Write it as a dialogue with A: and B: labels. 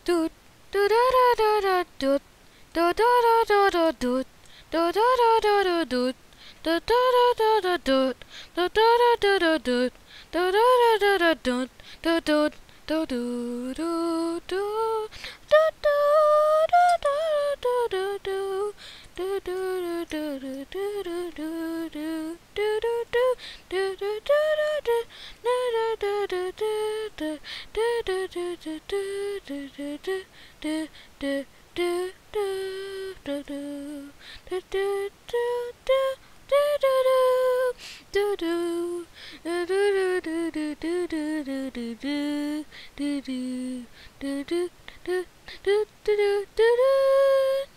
A: Doot, do da da da da doot, do da da da da doot, do da da da da doot, do da da da da doot, do da da da da doot, do da da da da doot, do doot, do do do do, do do do do do do. Do do do do do do do do do do do do do do do do do do do